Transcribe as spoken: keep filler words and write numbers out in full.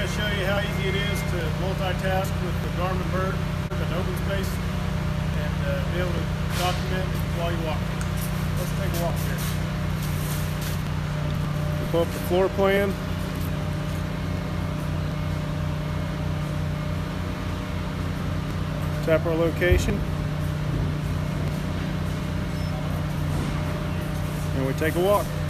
going to show you how easy it is to multitask with the Garmin Bird and OpenSpace and uh, be able to document while you walk. Let's take a walk here. We'll pull up the floor plan. Tap our location. And we take a walk.